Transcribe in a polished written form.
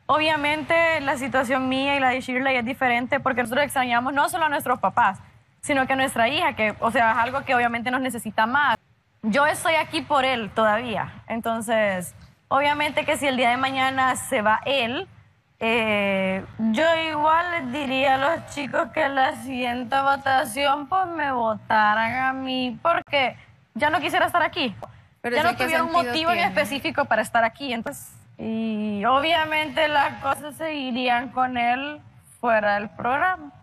Obviamente la situación mía y la de Shirley es diferente porque nosotros extrañamos no solo a nuestros papás, sino que a nuestra hija, que, o sea, es algo que obviamente nos necesita más. Yo estoy aquí por él todavía, entonces, obviamente que si el día de mañana se va él, yo igual les diría a los chicos que en la siguiente votación pues me votaran a mí porque ya no quisiera estar aquí. Pero Ya ¿eso no qué tuviera un sentido motivo en tiene? específico para estar aquí, entonces, y obviamente las cosas seguirían con él fuera del programa.